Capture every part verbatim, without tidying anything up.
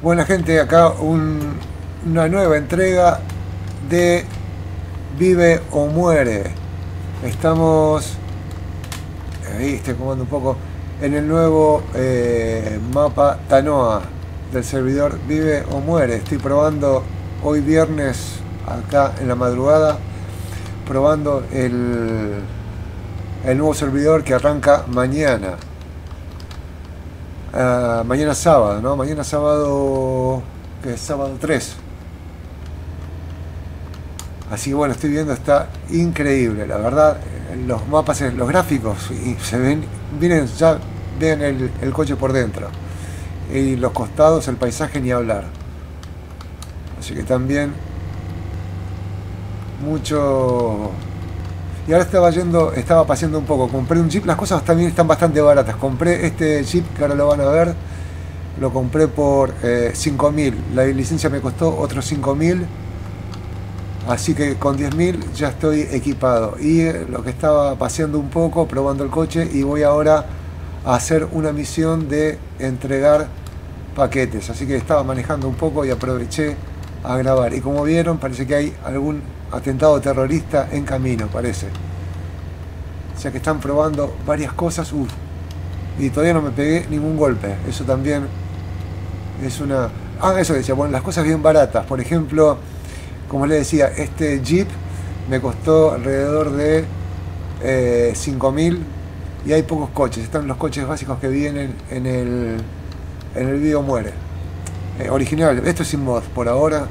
Buena gente, acá un, una nueva entrega de Vive o Muere. Estamos, ahí estoy comando un poco, en el nuevo eh, mapa Tanoa del servidor Vive o Muere. Estoy probando hoy viernes, acá en la madrugada, probando el, el nuevo servidor que arranca mañana. Uh, mañana sábado, ¿no? Mañana sábado, que es sábado tres. Así que bueno, estoy viendo, está increíble, la verdad. Los mapas, los gráficos, y se ven, vienen ya, ven el, el coche por dentro. Y los costados, el paisaje, ni hablar. Así que también mucho. Y ahora estaba yendo, estaba paseando un poco. Compré un Jeep, las cosas también están bastante baratas. Compré este Jeep, que ahora lo van a ver. Lo compré por eh, cinco mil. La licencia me costó otros cinco mil. Así que con diez mil ya estoy equipado. Y eh, lo que estaba paseando un poco, probando el coche. Y voy ahora a hacer una misión de entregar paquetes. Así que estaba manejando un poco y aproveché a grabar. Y como vieron, parece que hay algún atentado terrorista en camino, parece. O sea que están probando varias cosas. Uf. Y todavía no me pegué ningún golpe. Eso también es una... Ah, eso decía. Bueno, las cosas bien baratas. Por ejemplo, como les decía, este Jeep me costó alrededor de eh, cinco mil. Y hay pocos coches. Están los coches básicos que vienen en el, en el Vive o Muere. Eh, original. Esto es sin mod por ahora.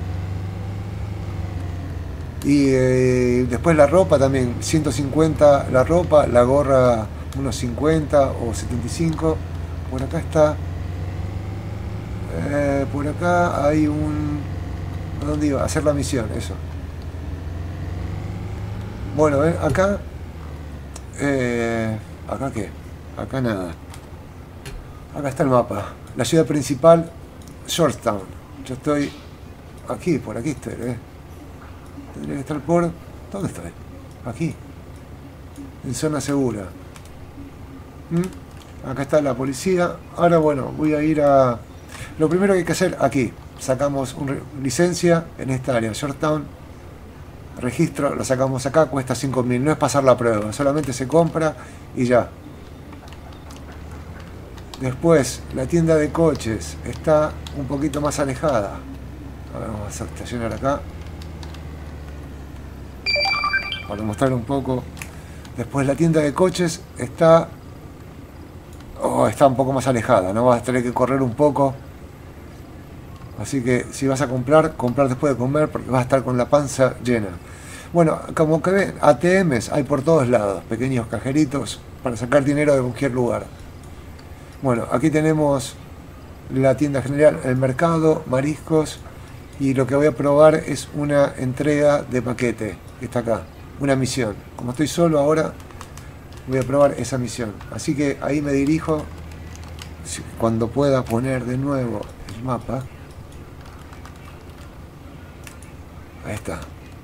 Y eh, después la ropa también, ciento cincuenta la ropa, la gorra unos cincuenta o setenta y cinco. Por acá está, eh, por acá hay un... ¿A dónde iba? A hacer la misión, eso. Bueno, ven, acá... Eh, ¿Acá qué? Acá nada. Acá está el mapa. La ciudad principal, Georgetown. Yo estoy aquí, por aquí estoy, ¿eh? Tendría que estar por... ¿Dónde estoy? Aquí. En zona segura. ¿Mm? Acá está la policía. Ahora, bueno, voy a ir a... Lo primero que hay que hacer aquí. Sacamos una licencia en esta área. Georgetown. Registro. Lo sacamos acá. Cuesta cinco mil. No es pasar la prueba. Solamente se compra y ya. Después, la tienda de coches está un poquito más alejada. A ver, vamos a estacionar acá. Para mostrar un poco. Después la tienda de coches está oh, está un poco más alejada, no vas a tener que correr un poco, así que si vas a comprar, comprar después de comer porque vas a estar con la panza llena. Bueno, como que ven, A T Ms hay por todos lados, pequeños cajeritos para sacar dinero de cualquier lugar. Bueno, aquí tenemos la tienda general, el mercado, mariscos, y lo que voy a probar es una entrega de paquete que está acá. Una misión. Como estoy solo ahora, voy a probar esa misión. Así que ahí me dirijo. Cuando pueda poner de nuevo el mapa. Ahí está.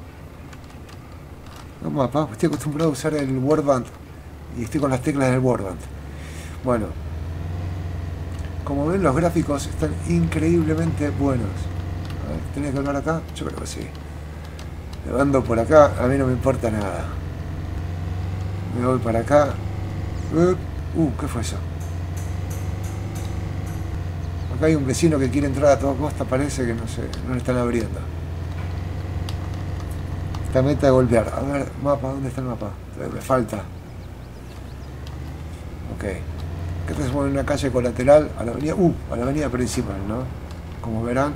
El mapa. Estoy acostumbrado a usar el Warband. Y estoy con las teclas del Warband. Bueno. Como ven, los gráficos están increíblemente buenos. A ver, ¿tenés que hablar acá? Yo creo que sí. Me ando por acá, a mí no me importa nada. Me voy para acá. Uh, ¿qué fue eso? Acá hay un vecino que quiere entrar a toda costa, parece que no sé, no le están abriendo. Esta meta de golpear. A ver, mapa, ¿dónde está el mapa? Me falta. Ok. Que estamos en una calle colateral a la avenida, uh, a la avenida principal, ¿no? Como verán.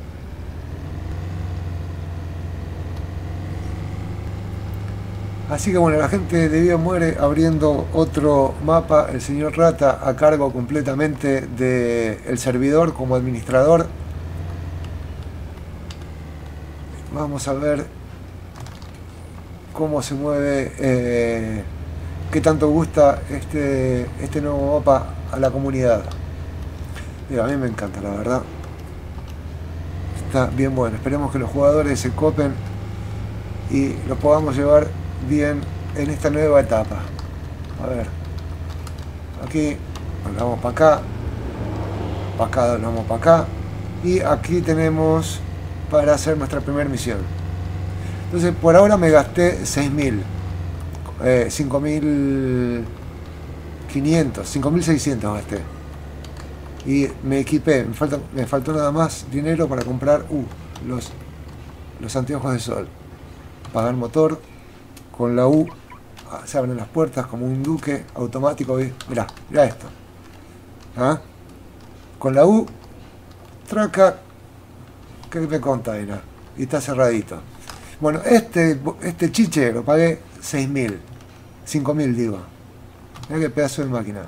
Así que bueno, la gente de Vive o Muere abriendo otro mapa, el señor Rata a cargo completamente del servidor como administrador. Vamos a ver cómo se mueve, eh, qué tanto gusta este, este nuevo mapa a la comunidad. Y a mí me encanta, la verdad. Está bien bueno, esperemos que los jugadores se copen y lo podamos llevar bien en esta nueva etapa. A ver, aquí vamos para acá, para acá, vamos para acá, Y aquí tenemos para hacer nuestra primera misión. Entonces por ahora me gasté seis mil, eh, cinco mil quinientos, cinco mil seiscientos gasté. Y me equipé, me, falta, me faltó nada más dinero para comprar uh, los, los anteojos de sol. Pagar motor, con la U se abren las puertas como un duque automático. Mirá, mirá esto. ¿Ah? Con la U, traca, que me container. Y está cerradito. Bueno, este, este chiche lo pagué seis mil, cinco mil digo. Mirá qué pedazo de máquina.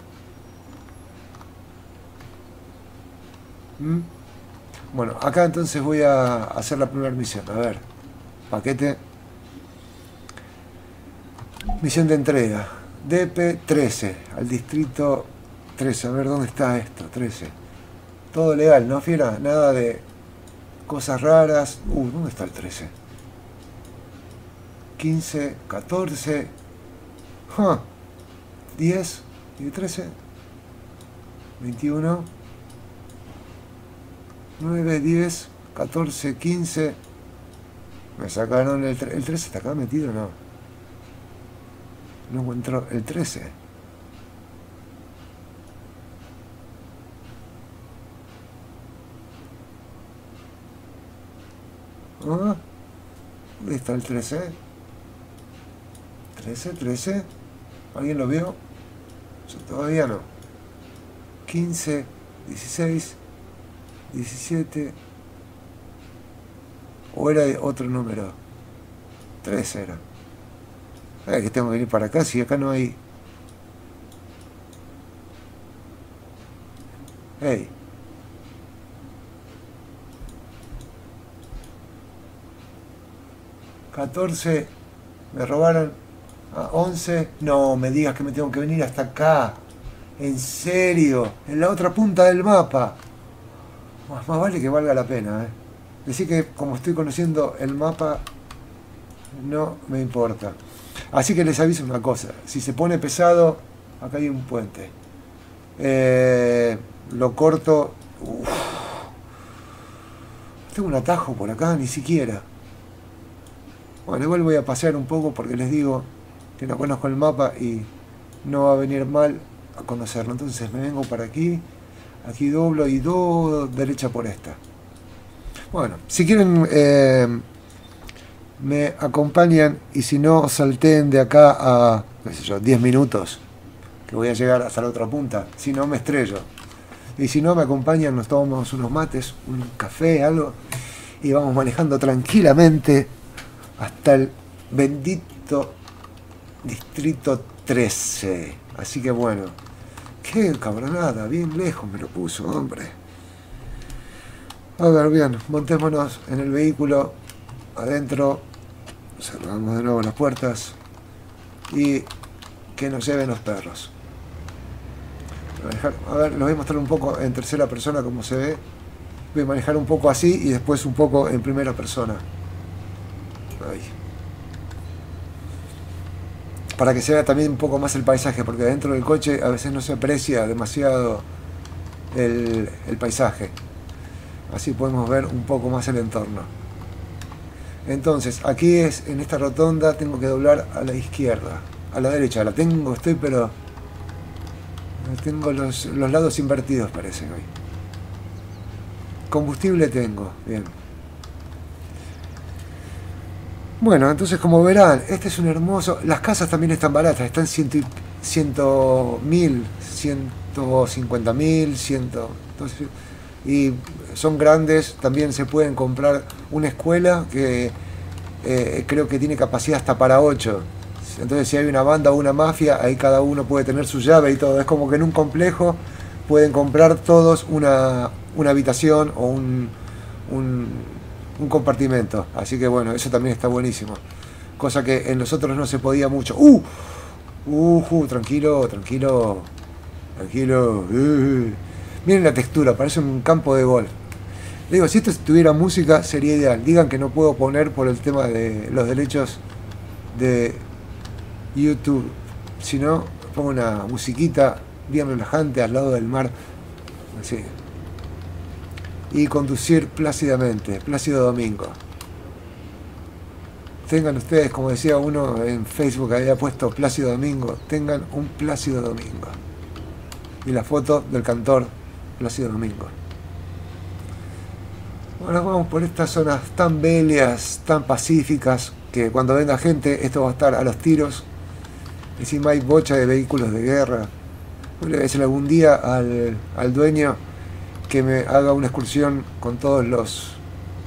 ¿Mm? Bueno, acá entonces voy a hacer la primera misión. A ver, paquete. Misión de entrega. D P trece, al distrito trece. A ver, ¿dónde está esto? trece. Todo legal, ¿no, fiera? Nada de cosas raras. Uh, ¿dónde está el trece? quince, catorce. Huh. diez y trece. veintiuno. nueve, diez, catorce, quince. Me sacaron el, el trece. ¿Está acá metido o no? No encuentro el trece. Ah, ¿dónde está el trece? trece, trece. ¿Alguien lo vio? Yo todavía no. quince, dieciséis, diecisiete. ¿O era otro número? trece era. Ay, que tengo que venir para acá si acá no hay. Hey. catorce. Me robaron. Ah, once. No me digas que me tengo que venir hasta acá. En serio. En la otra punta del mapa. Más, más vale que valga la pena, eh. Decir que como estoy conociendo el mapa, no me importa. Así que les aviso una cosa, si se pone pesado, acá hay un puente. Eh, lo corto. Uf. Tengo un atajo por acá, ni siquiera. Bueno, igual voy a pasear un poco porque les digo que no conozco el mapa y no va a venir mal a conocerlo. Entonces me vengo para aquí, aquí doblo y do derecha por esta. Bueno, si quieren... Eh, me acompañan y si no salten de acá a, qué sé yo, diez minutos, que voy a llegar hasta la otra punta, si no me estrello. Y si no me acompañan, nos tomamos unos mates, un café, algo, y vamos manejando tranquilamente hasta el bendito distrito trece. Así que bueno, qué cabronada, bien lejos me lo puso, hombre. A ver, bien, montémonos en el vehículo, adentro. Cerramos de nuevo las puertas y que nos lleven los perros. A ver, los voy a mostrar un poco en tercera persona como se ve. Voy a manejar un poco así y después un poco en primera persona. Ahí. Para que se vea también un poco más el paisaje, porque dentro del coche a veces no se aprecia demasiado el, el paisaje. Así podemos ver un poco más el entorno. Entonces, aquí es, en esta rotonda tengo que doblar a la izquierda, a la derecha, la tengo, estoy pero... Tengo los, los lados invertidos parece hoy. Combustible tengo, bien. Bueno, entonces como verán, este es un hermoso... Las casas también están baratas, están cien mil, ciento cincuenta mil, cien... Entonces, y son grandes, también se pueden comprar una escuela que eh, creo que tiene capacidad hasta para ocho. Entonces si hay una banda o una mafia, ahí cada uno puede tener su llave y todo. Es como que en un complejo pueden comprar todos una, una habitación o un, un, un compartimento. Así que bueno, eso también está buenísimo. Cosa que en los otros no se podía mucho. ¡Uh! ¡Uh! uh tranquilo, tranquilo. Tranquilo. Uh. Miren la textura, parece un campo de golf. Digo, si esto tuviera música sería ideal. Digan que no puedo poner por el tema de los derechos de YouTube. Si no, pongo una musiquita bien relajante al lado del mar. Así. y conducir plácidamente. Plácido Domingo. Tengan ustedes, como decía uno en Facebook que había puesto Plácido Domingo, tengan un Plácido Domingo. Y la foto del cantor Plácido Domingo. Bueno, vamos por estas zonas tan bellas, tan pacíficas, que cuando venga gente esto va a estar a los tiros. Encima hay bocha de vehículos de guerra. Le voy a decir algún día al, al dueño que me haga una excursión con todos los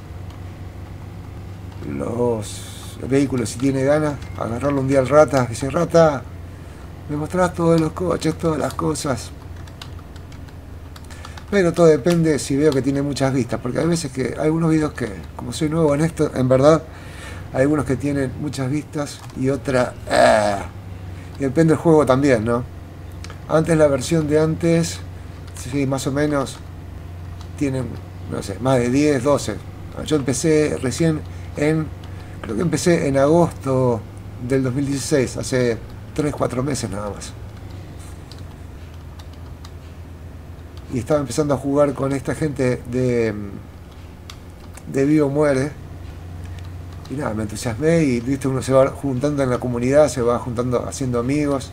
los vehículos, si tiene ganas, agarrarlo un día al Rata, dice: Rata, me mostrás todos los coches, todas las cosas. Pero todo depende si veo que tiene muchas vistas, porque hay veces que hay algunos videos que, como soy nuevo en esto, en verdad, hay algunos que tienen muchas vistas y otra... ¡ah! Y depende del juego también, ¿no? Antes, la versión de antes, sí, más o menos, tienen, no sé, más de diez, doce. Yo empecé recién en, creo que empecé en agosto del dos mil dieciséis, hace tres, cuatro meses nada más. Y estaba empezando a jugar con esta gente de, de Vivo Muere. Y nada, me entusiasmé y viste, uno se va juntando en la comunidad, se va juntando, haciendo amigos.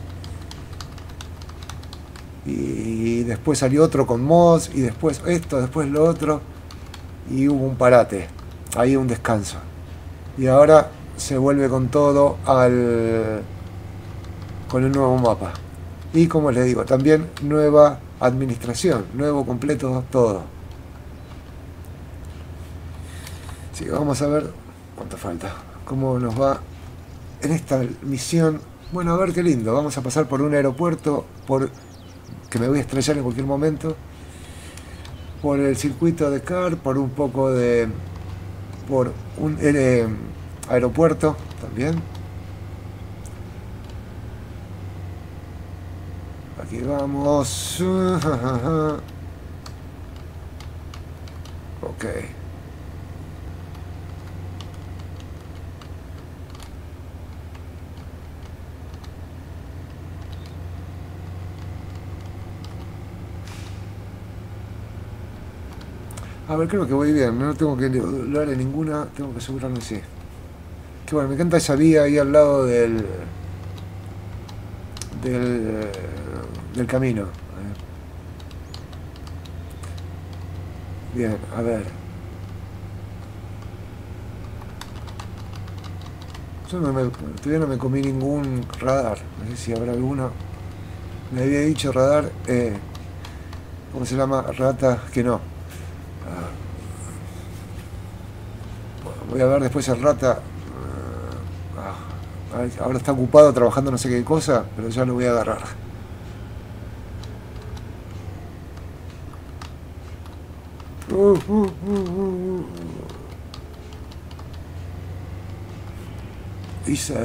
Y después salió otro con mods, y después esto, después lo otro. Y hubo un parate, ahí un descanso. Y ahora se vuelve con todo al con el nuevo mapa. Y como les digo, también nueva administración, nuevo completo todo. Sí, vamos a ver cuánto falta, cómo nos va en esta misión. Bueno, a ver qué lindo, vamos a pasar por un aeropuerto, por que me voy a estrellar en cualquier momento, por el circuito de Car, por un poco de por un eh, aeropuerto también. Aquí vamos. Ok. A ver, creo que voy bien, no tengo que hablar en ninguna, tengo que asegurarme, sí. Que bueno, me encanta esa vía ahí al lado del del, del camino. Bien, a ver. Yo no me, todavía no me comí ningún radar, no sé si habrá alguno. Me había dicho radar, eh, ¿cómo se llama? Rata, que no. Voy a ver después el Rata. Ahora está ocupado trabajando no sé qué cosa, pero ya lo voy a agarrar. Uh, uh, uh, uh, uh. Isa.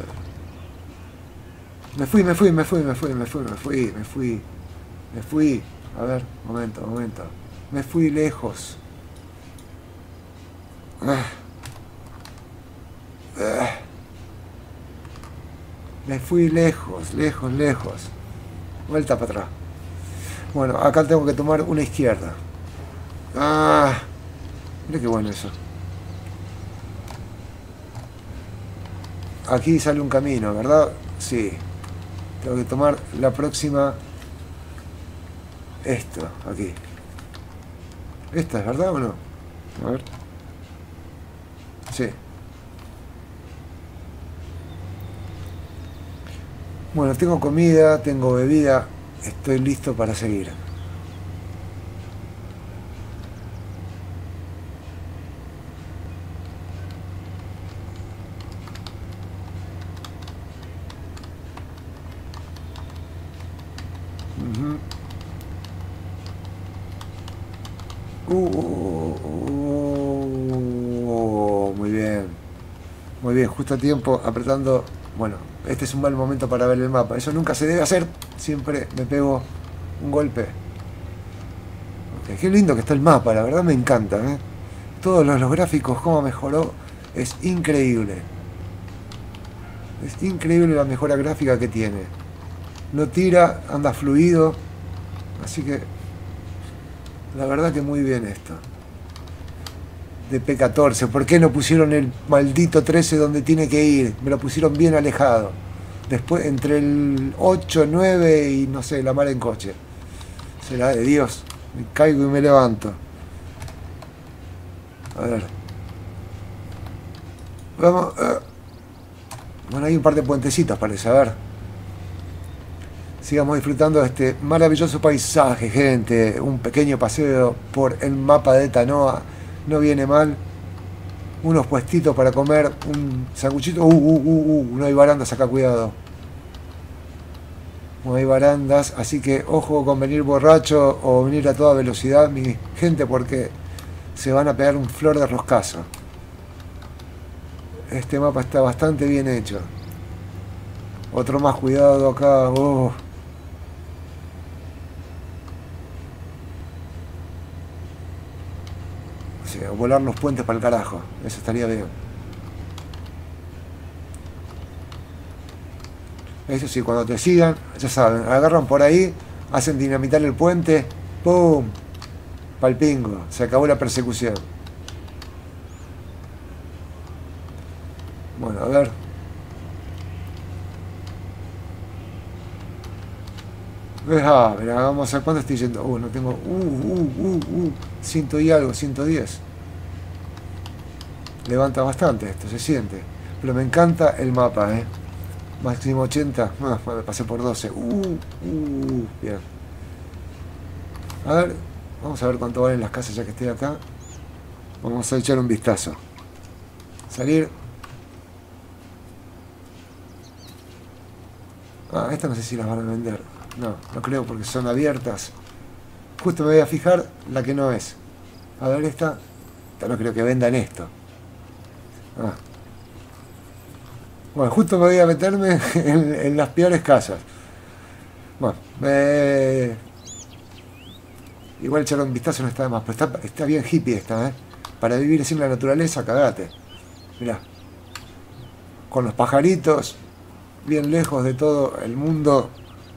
Me fui, me fui, me fui, me fui, me fui, me fui, me fui. Me fui. A ver, momento, momento. Me fui lejos. Ah. Ah. Me fui lejos, lejos, lejos. Vuelta para atrás. Bueno, acá tengo que tomar una izquierda. Ah, mira qué bueno eso. Aquí sale un camino, ¿verdad? Sí. Tengo que tomar la próxima. Esto, aquí. ¿Esta es verdad o no? A ver. Sí. Bueno, tengo comida, tengo bebida, estoy listo para seguir. Uh-huh. uh, uh, uh, muy bien. Muy bien, justo a tiempo, apretando. Bueno, este es un mal momento para ver el mapa. Eso nunca se debe hacer. Siempre me pego un golpe. Okay, qué lindo que está el mapa, la verdad me encanta, ¿eh? Todos los, los gráficos, cómo mejoró, es increíble. Es increíble la mejora gráfica que tiene. No tira, anda fluido. Así que, la verdad que muy bien esto. de P catorce. ¿Por qué no pusieron el maldito trece donde tiene que ir? Me lo pusieron bien alejado. Después, entre el ocho, nueve y no sé, la mar en coche. Será de Dios. Me caigo y me levanto. A ver. Vamos. Uh. Bueno, hay un par de puentecitos, parece. A ver. Sigamos disfrutando de este maravilloso paisaje, gente. Un pequeño paseo por el mapa de Tanoa. No viene mal. Unos puestitos para comer. Un sanguchito. Uh, uh, uh, uh. No hay barandas acá, cuidado. No hay barandas. Así que ojo con venir borracho o venir a toda velocidad, mi gente, porque se van a pegar un flor de roscazo. Este mapa está bastante bien hecho. Otro más, cuidado acá. Oh. O sea, volar los puentes para el carajo. Eso estaría bien. Eso sí, cuando te sigan, ya saben, agarran por ahí, hacen dinamitar el puente, ¡pum! Palpingo, se acabó la persecución. Bueno, a ver. Ah, mira, vamos a ver cuánto estoy yendo. Uh, no tengo. Uh, uh, uh, uh. Ciento y algo, ciento diez. Levanta bastante esto, se siente. Pero me encanta el mapa, eh. Máximo ochenta. Ah, me pasé por doce. Uh, uh, bien. A ver, vamos a ver cuánto valen las casas ya que estoy acá. Vamos a echar un vistazo. Salir. Ah, estas no sé si las van a vender. No, no creo porque son abiertas. Justo me voy a fijar la que no es. A ver esta. Esta no creo que vendan esto. Ah. Bueno, justo me voy a meterme en, en las peores casas. Bueno, eh, igual echar un vistazo no está de más, pero está, está bien hippie esta, ¿eh? Para vivir sin la naturaleza, cagate. Mirá. Con los pajaritos, bien lejos de todo el mundo.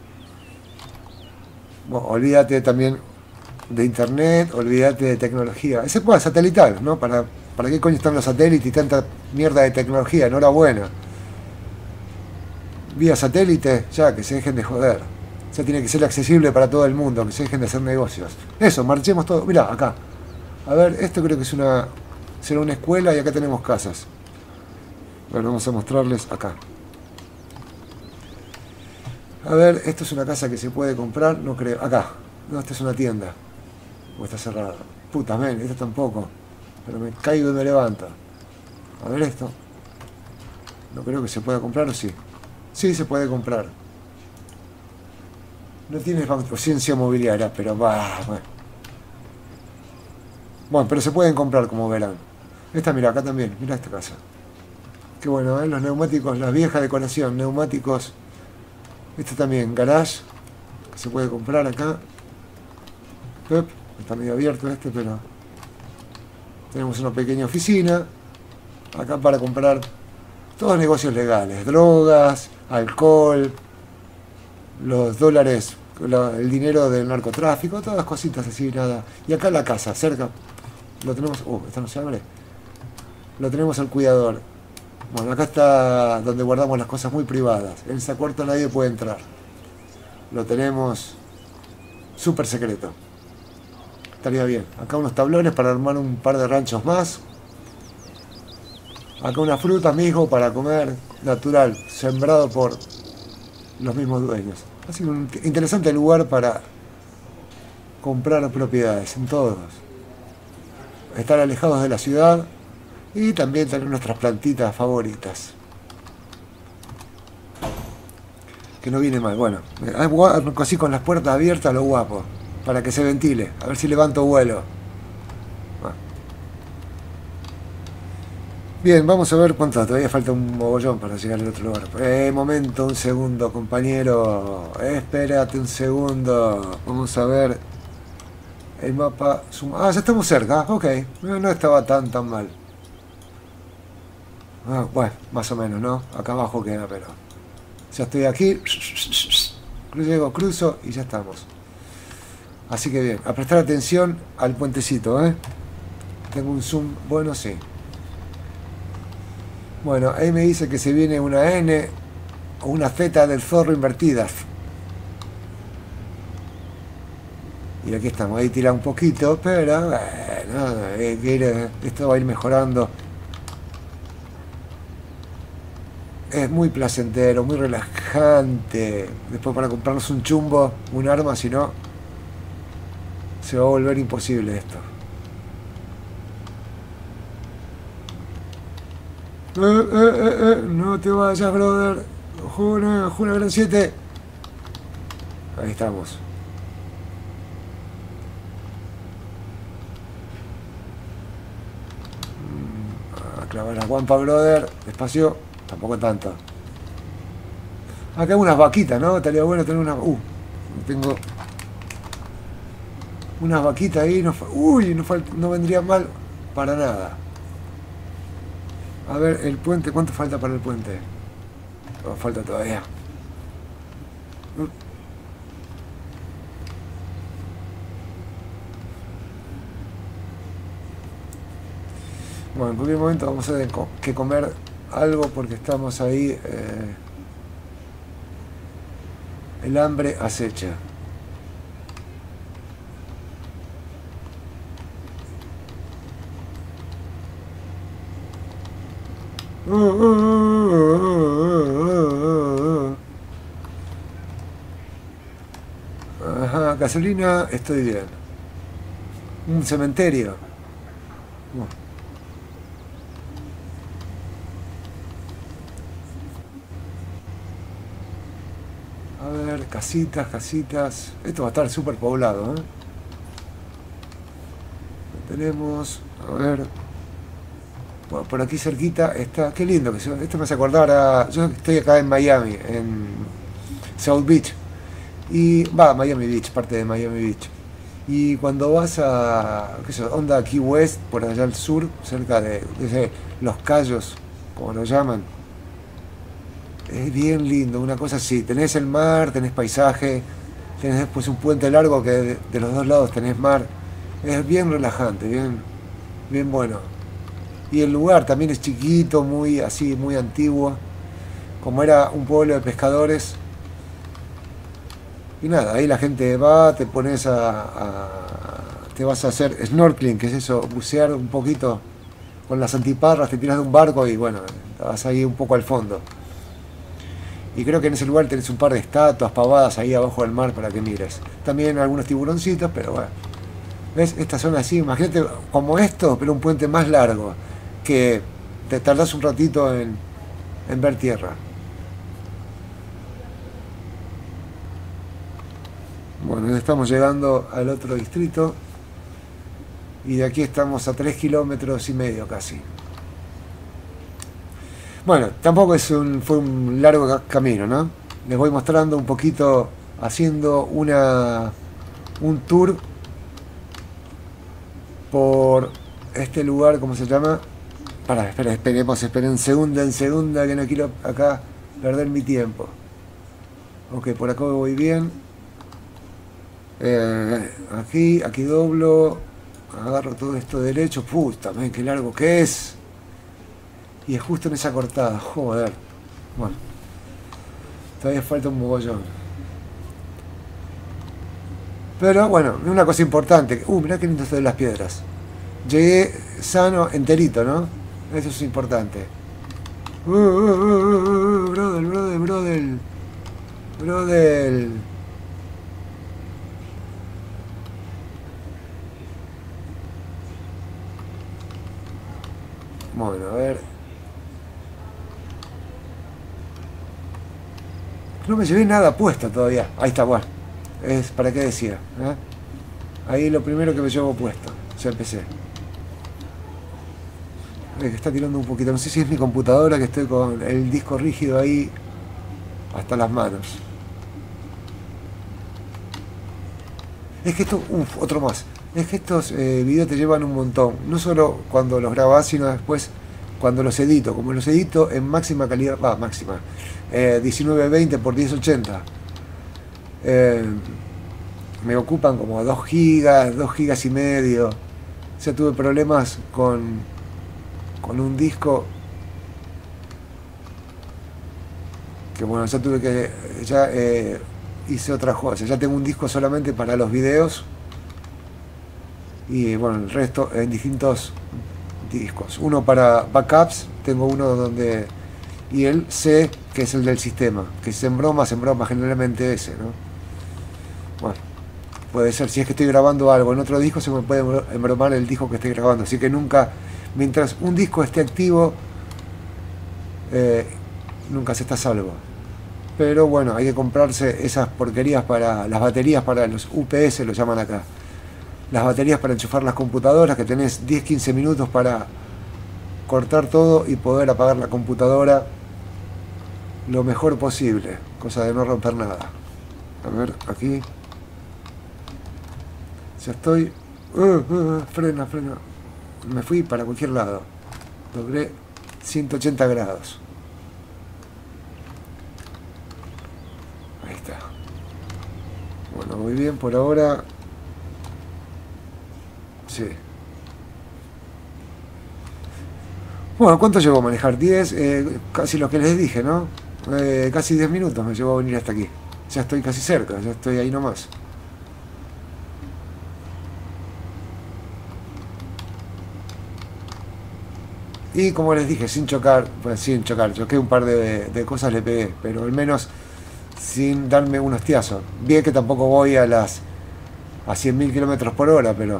Bueno, olvídate también de internet, olvídate de tecnología. Ese puede satelital, ¿no? Para, ¿Para qué coño están los satélites y tanta mierda de tecnología? Enhorabuena. Vía satélite, ya, que se dejen de joder. Ya tiene que ser accesible para todo el mundo, que se dejen de hacer negocios. Eso, marchemos todos. Mirá, acá. A ver, esto creo que es una... será una escuela y acá tenemos casas. Bueno, vamos a mostrarles acá. A ver, esto es una casa que se puede comprar, no creo. Acá. No, esta es una tienda. O está cerrada. Puta, men, esto tampoco. Pero me caigo y me levanto. A ver esto. No creo que se pueda comprar, ¿o sí? Sí, se puede comprar. No tiene ciencia mobiliaria, pero va, bueno. Bueno, pero se pueden comprar, como verán. Esta, mira, acá también. Mira esta casa. Qué bueno, ¿eh? Los neumáticos, la vieja decoración, neumáticos. Este también, garage. Que se puede comprar acá. Pep, está medio abierto este, pero... tenemos una pequeña oficina. Acá para comprar todos negocios legales. Drogas, alcohol, los dólares, el dinero del narcotráfico, todas cositas así, nada. Y acá la casa, cerca. Lo tenemos... Uh, esta no se abre. Lo tenemos al cuidador. Bueno, acá está donde guardamos las cosas muy privadas. En esa cuarta nadie puede entrar. Lo tenemos súper secreto. Estaría bien. Acá unos tablones para armar un par de ranchos más. Acá una fruta, mijo, para comer natural, sembrado por los mismos dueños. Así que un interesante lugar para comprar propiedades en todos. Estar alejados de la ciudad y también tener nuestras plantitas favoritas. Que no viene mal. Bueno, así con las puertas abiertas, lo guapo. Para que se ventile. A ver si levanto vuelo. Bueno. Bien, vamos a ver cuánto. Todavía falta un mogollón para llegar al otro lugar. Eh, momento, un segundo, compañero. Espérate un segundo. Vamos a ver el mapa. Ah, ya estamos cerca. Ok. No, no estaba tan tan mal. Ah, bueno, más o menos, ¿no? Acá abajo queda, pero... ya estoy aquí. Llego, cruzo y ya estamos. Así que bien, a prestar atención al puentecito, ¿eh? Tengo un zoom bueno, sí. Bueno, ahí me dice que se viene una N o una Z del zorro invertidas. Y aquí estamos, ahí tira un poquito, pero bueno, hay que ir, esto va a ir mejorando. Es muy placentero, muy relajante. Después para comprarnos un chumbo, un arma, si no, se va a volver imposible esto. Eh, eh, eh, eh, no te vayas, brother. Juna, Juna Gran siete. Ahí estamos. A clavar la guampa, brother. Despacio. Tampoco tanto. Acá hay unas vaquitas, ¿no? Estaría bueno tener unas... Uh, tengo... Unas vaquitas ahí. No, uy, no, no vendría mal para nada. A ver, el puente. ¿Cuánto falta para el puente? Oh, falta todavía. Uh. Bueno, en cualquier momento vamos a tener que comer algo porque estamos ahí. Eh, el hambre acecha. Uh, uh, uh, uh, uh, uh. Ajá, gasolina, estoy bien. Un cementerio. Uh. A ver, casitas, casitas. Esto va a estar súper poblado, ¿eh? Tenemos, a ver. Bueno, por aquí cerquita está. Qué lindo que se, esto me hace acordar a. Yo estoy acá en Miami, en South Beach. Y va, Miami Beach, parte de Miami Beach. Y cuando vas a. ¿Qué sé? Onda Key West, por allá al sur, cerca de, de Los Cayos, como lo llaman. Es bien lindo, una cosa así. Tenés el mar, tenés paisaje, tenés después un puente largo que de, de los dos lados tenés mar. Es bien relajante, bien, bien bueno. Y el lugar también es chiquito, muy así, muy antiguo. Como era un pueblo de pescadores. Y nada, ahí la gente va, te pones a, a te vas a hacer snorkeling, que es eso, bucear un poquito con las antiparras, te tiras de un barco y bueno, vas ahí un poco al fondo. Y creo que en ese lugar tenés un par de estatuas pavadas ahí abajo del mar para que mires. También algunos tiburoncitos, pero bueno. ¿Ves? Esta zona así, imagínate como esto, pero un puente más largo, que te tardás un ratito en, en ver tierra. Bueno, ya estamos llegando al otro distrito. Y de aquí estamos a tres kilómetros y medio casi. Bueno, tampoco es un, fue un largo camino, ¿no? Les voy mostrando un poquito, haciendo una un tour por este lugar, ¿cómo se llama? Para, espera, esperemos, esperen segunda en segunda, que no quiero acá perder mi tiempo. Ok, por acá voy bien. Eh, aquí, aquí doblo, agarro todo esto derecho. Puta, man, qué largo que es. Y es justo en esa cortada, joder. Bueno, todavía falta un mogollón. Pero bueno, una cosa importante. Uh, mirá qué lindo esto de las piedras. Llegué sano, enterito, ¿no? Eso es importante. Uh, uh, uh, uh, uh, brother, brother, brother. Brother. Bueno, a ver. No me llevé nada puesto todavía. Ahí está, bueno. Es para qué decía. ¿Eh? Ahí lo primero que me llevo puesto. Ya empecé. Eh, que está tirando un poquito. No sé si es mi computadora, que estoy con el disco rígido ahí hasta las manos. Es que esto... Uff, otro más. Es que estos eh, videos te llevan un montón. No solo cuando los grabás, sino después cuando los edito. Como los edito en máxima calidad... Va, máxima. Eh, diecinueve veinte por diez ochenta. Eh, me ocupan como dos gigas, dos gigas y medio. Ya tuve problemas con, con un disco que bueno, ya tuve que, ya eh, hice otra cosa, ya tengo un disco solamente para los videos y bueno, el resto en distintos discos. Uno para backups, tengo uno donde, y el C, que es el del sistema, que si se embroma, se embroma generalmente ese, ¿no? Bueno, puede ser, si es que estoy grabando algo en otro disco, se me puede embromar el disco que estoy grabando, así que nunca, mientras un disco esté activo, eh, nunca se está a salvo. Pero bueno, hay que comprarse esas porquerías para las baterías, para los U P S, lo llaman acá. Las baterías para enchufar las computadoras, que tenés diez a quince minutos para cortar todo y poder apagar la computadora lo mejor posible, cosa de no romper nada. A ver, aquí. Ya estoy. Uh, uh, uh, frena, frena. Me fui para cualquier lado. Logré ciento ochenta grados. Ahí está. Bueno, muy bien por ahora. Sí. Bueno, ¿cuánto llevó a manejar? diez, eh, casi lo que les dije, ¿no? Eh, casi diez minutos me llevó a venir hasta aquí. Ya estoy casi cerca, ya estoy ahí nomás. Y como les dije, sin chocar, pues sin chocar, choqué un par de, de cosas, le pegué, pero al menos sin darme un hostiazo. Bien que tampoco voy a las a cien mil kilómetros por hora, pero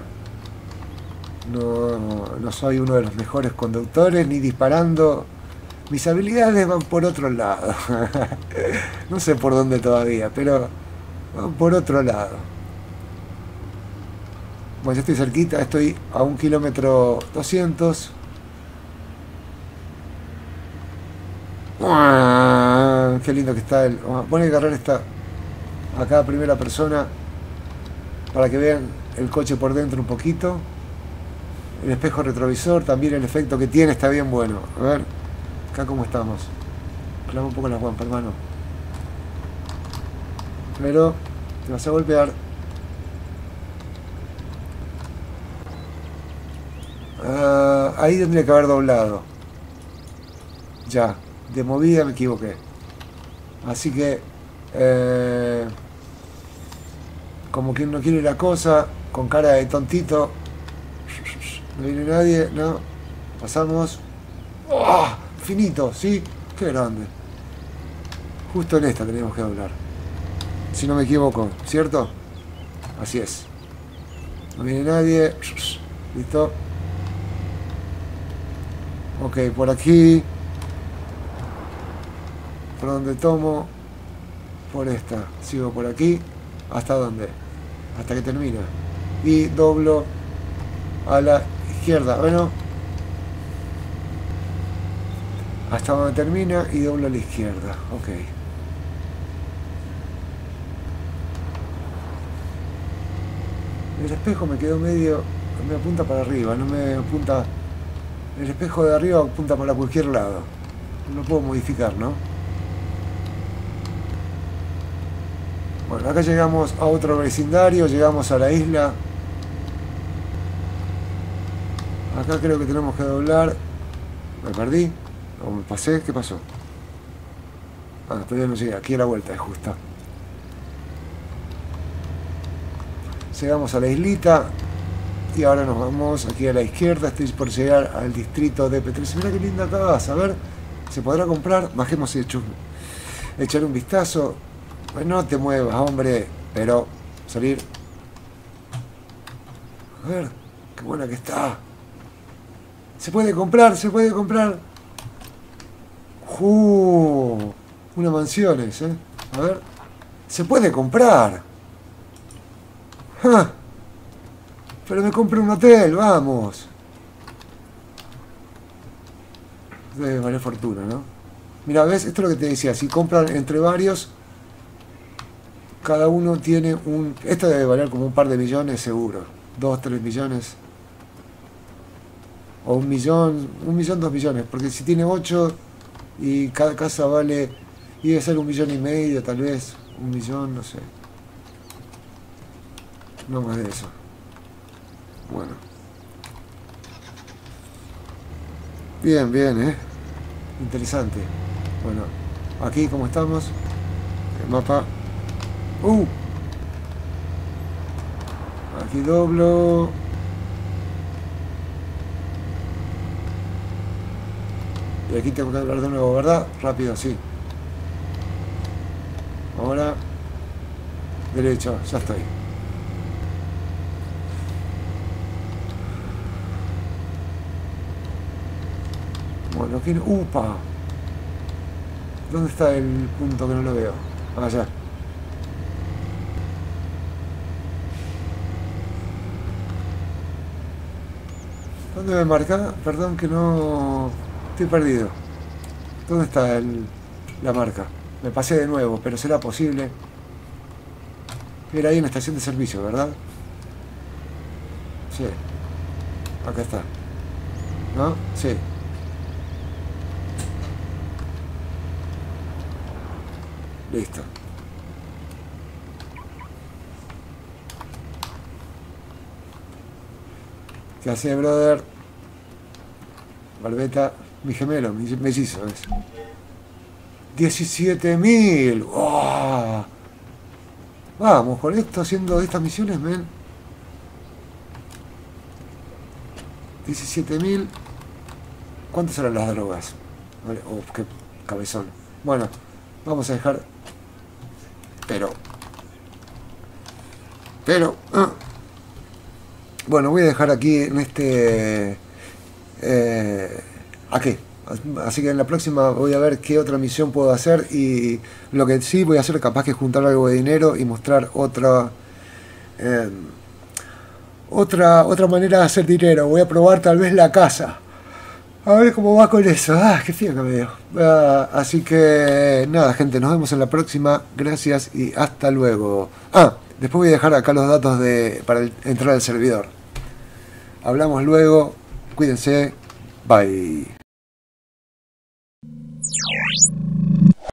no, no soy uno de los mejores conductores, ni disparando. Mis habilidades van por otro lado. No sé por dónde todavía, pero van por otro lado. Bueno, ya estoy cerquita, estoy a un kilómetro doscientos. ¡Uah! Qué lindo que está el... Voy a agarrar esta acá a primera persona para que vean el coche por dentro un poquito. El espejo retrovisor, también el efecto que tiene está bien bueno. A ver, acá cómo estamos. Clava un poco la guampa, hermano. Pero te vas a golpear. Ah, ahí tendría que haber doblado. Ya, de movida me equivoqué. Así que, eh, como quien no quiere la cosa, con cara de tontito. No viene nadie, no. Pasamos. ¡Oh! Finito, ¿sí? Qué grande. Justo en esta teníamos que doblar. Si no me equivoco, ¿cierto? Así es. No viene nadie. Listo. Ok, por aquí. ¿Por dónde tomo? Por esta. Sigo por aquí. ¿Hasta dónde? Hasta que termina. Y doblo a la izquierda. Bueno. Hasta donde termina y doblo a la izquierda. Ok. El espejo me quedó medio... Me apunta para arriba, no me apunta... El espejo de arriba apunta para cualquier lado. No lo puedo modificar, ¿no? Bueno, acá llegamos a otro vecindario, llegamos a la isla. Acá creo que tenemos que doblar. ¿Me perdí? ¿O me pasé? ¿Qué pasó? Ah, todavía no llegué. Aquí a la vuelta es justo. Llegamos a la islita. Y ahora nos vamos aquí a la izquierda. Estoy por llegar al distrito de P tres. Mira qué linda acá vas. A ver, ¿se podrá comprar? Bajemos y hecho, echar un vistazo. Bueno, no te muevas, hombre. Pero salir. A ver, qué buena que está. Se puede comprar, se puede comprar. Uh, una mansión es, ¿eh? A ver. Se puede comprar. ¡Ja! Pero me compré un hotel, vamos. Debe valer fortuna, ¿no? Mira, ¿ves? Esto es lo que te decía. Si compran entre varios, cada uno tiene un... Esto debe valer como un par de millones seguro. Dos, tres millones. O un millón, un millón, dos millones. Porque si tiene ocho y cada casa vale... Y debe ser un millón y medio, tal vez. Un millón, no sé. No más de eso. Bueno. Bien, bien, ¿eh? Interesante. Bueno, aquí como estamos. El mapa. ¡Uh! Aquí doblo. Y aquí tengo que hablar de nuevo, ¿verdad? Rápido, sí. Ahora. Derecho, ya estoy. Bueno, aquí... ¡Upa! ¿Dónde está el punto que no lo veo? Allá. ¿Dónde me marca? Perdón que no... Estoy perdido. ¿Dónde está el, la marca? Me pasé de nuevo, pero será posible. Era ahí en la estación de servicio, ¿verdad? Sí. Acá está. ¿No? Sí. Listo. ¿Qué hace, brother? Barbeta, mi gemelo, mi mellizo es. diecisiete mil. ¡Oh! Vamos, con esto haciendo estas misiones, men. diecisiete mil. ¿Cuántas eran las drogas? Vale. Oh, qué cabezón. Bueno, vamos a dejar. Pero. Pero. Ah. Bueno, voy a dejar aquí en este... Eh, aquí. Así que en la próxima voy a ver qué otra misión puedo hacer. Y lo que sí voy a hacer, capaz que juntar algo de dinero y mostrar otra... Eh, otra, otra manera de hacer dinero. Voy a probar tal vez la casa. A ver cómo va con eso. Ah, qué fío que me dio. Ah, así que nada, gente, nos vemos en la próxima. Gracias y hasta luego. Ah, después voy a dejar acá los datos de para el, entrar al servidor. Hablamos luego. Cuídense. Bye.